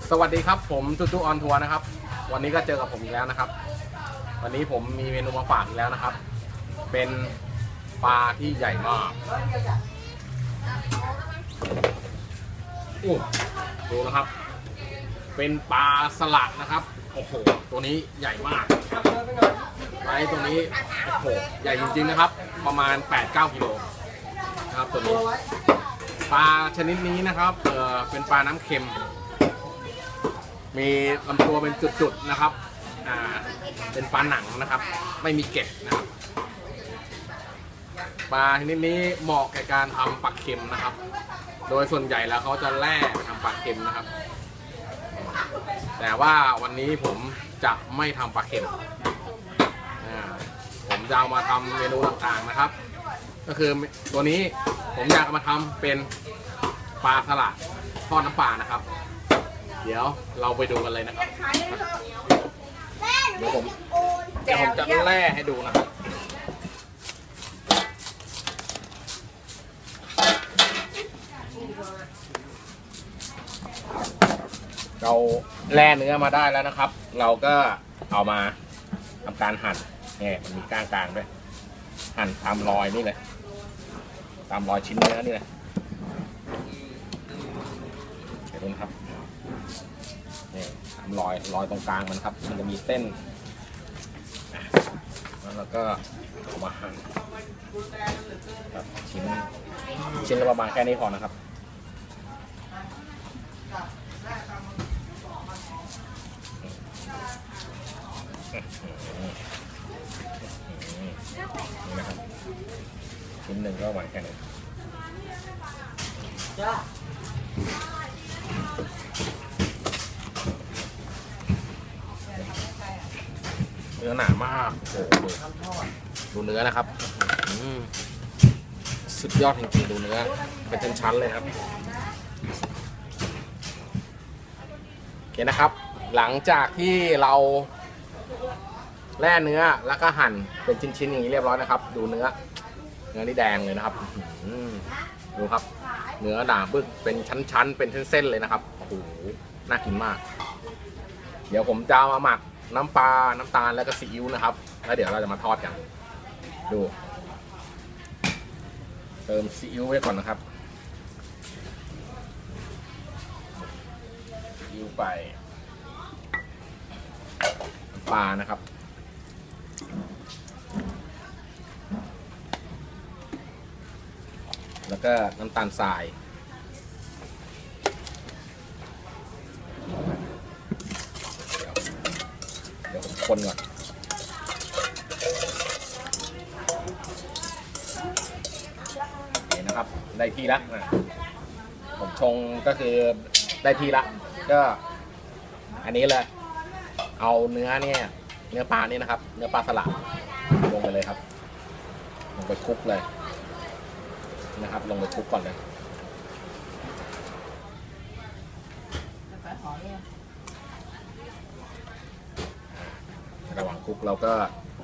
สวัสดีครับผมจูออนทัวร์นะครับวันนี้ก็เจอกับผมอีกแล้วนะครับวันนี้ผมมีเมนูมาฝากอีกแล้วนะครับเป็นปลาที่ใหญ่มากดูนะครับเป็นปลาสลัดนะครับโอ้โหตัวนี้ใหญ่มากไซส์ตัวนี้โอ้โหใหญ่จริงๆนะครับประมาณ 8-9 กิโลนะครับตัวนี้ปลาชนิดนี้นะครับเป็นปลาน้ำเค็มมีลำตัวเป็นจุดๆนะครับเป็นปลาหนังนะครับไม่มีเกล็ดนะครับปลาชนิดนี้เหมาะแก่การทำปลาเค็มนะครับโดยส่วนใหญ่แล้วเขาจะแล่ไปทำปลาเค็มนะครับแต่ว่าวันนี้ผมจะไม่ทำปลาเค็มผมจะเอามาทำเมนูต่างๆนะครับก็คือตัวนี้ผมอยากมาทำเป็นปลาสลัดทอดน้ำปลานะครับเดี๋ยวเราไปดูกันเลยนะครับเดี๋ยวผมจะแล่ให้ดูนะครับเราแล่เนื้อมาได้แล้วนะครับเราก็เอามาทำการหั่นเนี่ยมันมีก้างกลางด้วยหั่นตามรอยนี่เลยตามรอยชิ้นเนื้อนี่เลยเห็นไหมครับนี่ตามรอยตรงกลางมันครับมันจะมีเส้นแล้วก็เอามาหั่นครับชิ้นละประมาณแค่นี้พอนะครับนี่นะครับชิ้นหนึ่งก็ประมาณแค่นี้เนื้อหนามากโอ้โหดูเนื้อนะครับสุดยอดจริงๆดูเนื้อเป็นชั้นๆเลยครับโอเคนะครับหลังจากที่เราแล่เนื้อแล้วก็หั่นเป็นชิ้นๆอย่างนี้เรียบร้อยนะครับดูเนื้อนี่แดงเลยนะครับดูครับเนื้อหนาบึกเป็นชั้นๆเป็นเส้นๆเลยนะครับโอ้โหน่ากินมากเดี๋ยวผมจะเอามาหมักน้ำปลาน้ำตาลแล้วก็ซีอิ๊วนะครับแล้วเดี๋ยวเราจะมาทอดกันดูเติมซีอิ๊วไว้ก่อนนะครับซีอิ๊วไปปลานะครับแล้วก็น้ำตาลทรายเดี๋ยวผมคนก่อนนี่นะครับได้ที่ละผมชงก็คือได้ที่ละก็อันนี้เลยเอาเนื้อปลาเนี่ยนะครับเนื้อปลาสลัดลงไปเลยครับลงไปคลุกเลยนะครับลงไปคลุกก่อนเลยระหว่างคลุกเราก็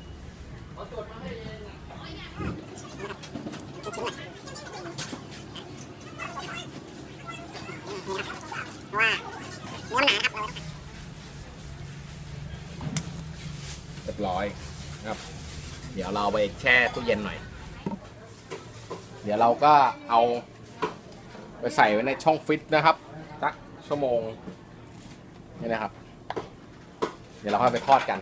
เรียบร้อยครับเดี๋ยวเราไปแช่ตู้เย็นหน่อยเดี๋ยวเราก็เอาไปใส่ไว้ในช่องฟิตนะครับสักชั่วโมงนี่นะครับเดี๋ยวเราค่อยไปทอดกัน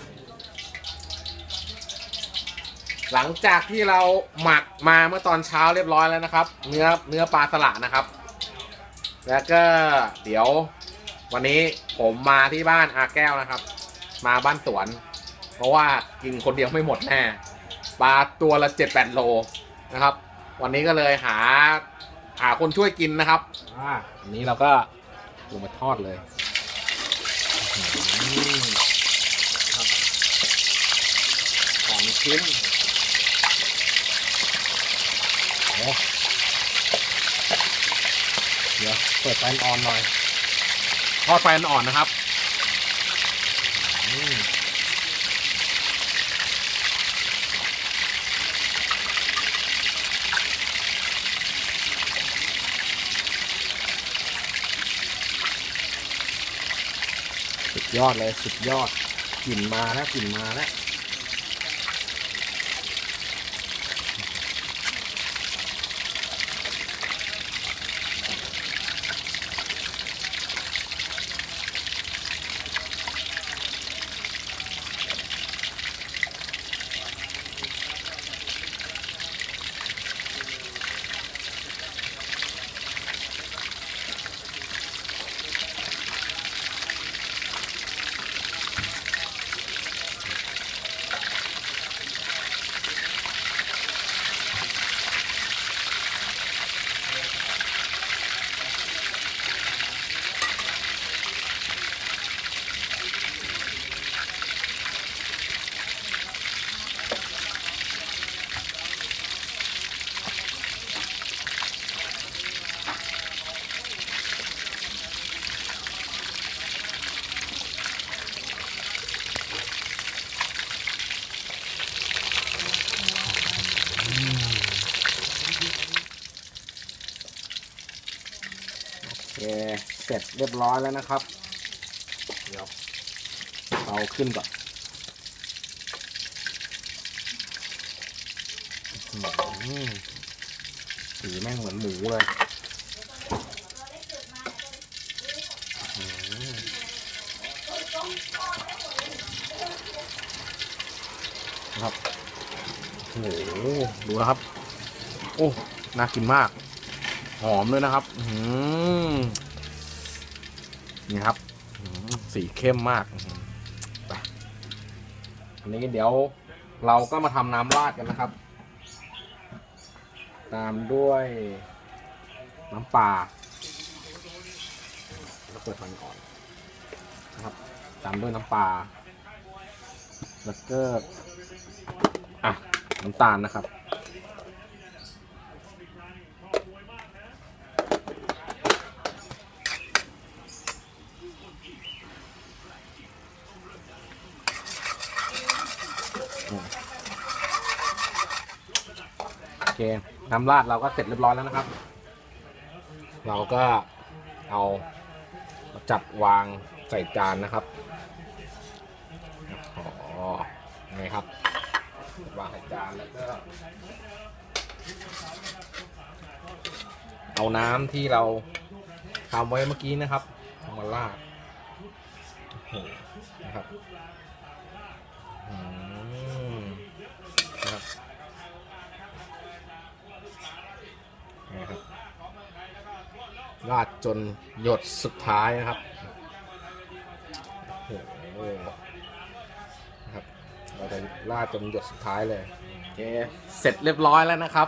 หลังจากที่เราหมักมาเมื่อตอนเช้าเรียบร้อยแล้วนะครับเนื้อปลาสลัดนะครับแล้วก็เดี๋ยววันนี้ผมมาที่บ้านอาแก้วนะครับมาบ้านสวนเพราะว่ากินคนเดียวไม่หมดแน่ปลาตัวละ 7-8 โลนะครับวันนี้ก็เลยหาคนช่วยกินนะครับอันนี้เราก็ลงมาทอดเลย2 ชิ้นเดี๋ยวเปิดไฟอ่อนหน่อยทอดไฟอ่อนนะครับสุดยอดเลยสุดยอดกลิ่นมาแล้วกลิ่นมาแล้ว เสร็จเรียบร้อยแล้วนะครับเดี๋ยวเอาขึ้นก่อนสีแม่งเหมือนหมูเลยครับโอ้โหดูนะครับโอ้น่ากินมากหอมเลยนะครับนี่ครับสีเข้มมากอันนี้เดี๋ยวเราก็มาทำน้ำราดกันนะครับตามด้วยน้ำปลาแล้วเปิดไฟก่อนนะครับตามด้วยน้ำปลาแล้วก็น้ำตาลนะครับโอเคน้ำราดเราก็เสร็จเรียบร้อยแล้วนะครับเราก็เอาจัดวางใส่จานนะครับไงครับวางใส่จานแล้วก็เอาน้ำที่เราทำไว้เมื่อกี้นะครับมาราดนะครับนะครับราดจนหยดสุดท้ายนะครับโอ้โหนะครับเราจะราดจนหยดสุดท้ายเลยโอเคเสร็จเรียบร้อยแล้วนะครับ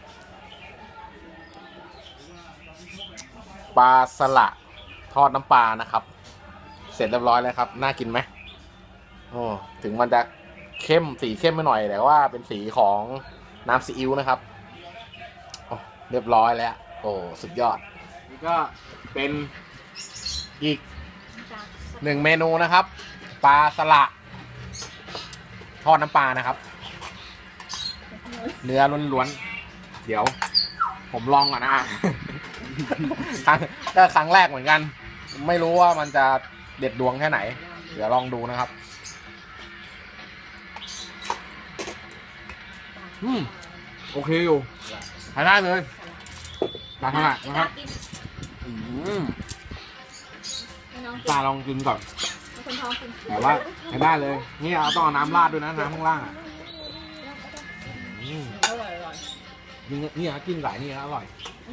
ปลาสละทอดน้ำปลานะครับเสร็จเรียบร้อยแล้วครับน่ากินไหมโอ้ถึงมันจะเข้มสีเข้มไปหน่อยแต่ว่าเป็นสีของน้ำซีอิ๊วนะครับโอ้เรียบร้อยแล้วโอ้สุดยอดนี่ก็เป็นอีกหนึ่งเมนูนะครับปลาสละทอดน้ำปลานะครับเนื้อล้วนๆเดี๋ยวผมลองก่อนนะก็ครั้งแรกเหมือนกันไม่รู้ว่ามันจะเด็ดดวงแค่ไหนเดี๋ยวลองดูนะครับโอเคอยู่ใช้ได้เลยปลาสละนะครับตาลองกินก่อนแต่ว่าใช้ได้เลยนี่เอาต้องเอาน้ำราดด้วยนะน้ำข้างล่างอร่อยนี่นะกินหลายนี่นะอร่อย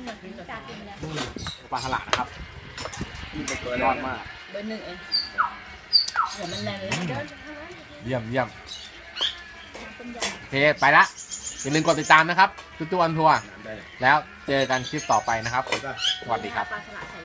ปลาสละนะครับยอดมากเบอร์ 1เองเดี๋ยวมันแน่นแล้วเยี่ยมโอเคไปละอย่าลืมกดติดตามนะครับตุ๊กอันทัวร์แล้วเจอกันคลิปต่อไปนะครับสวัสดีครับ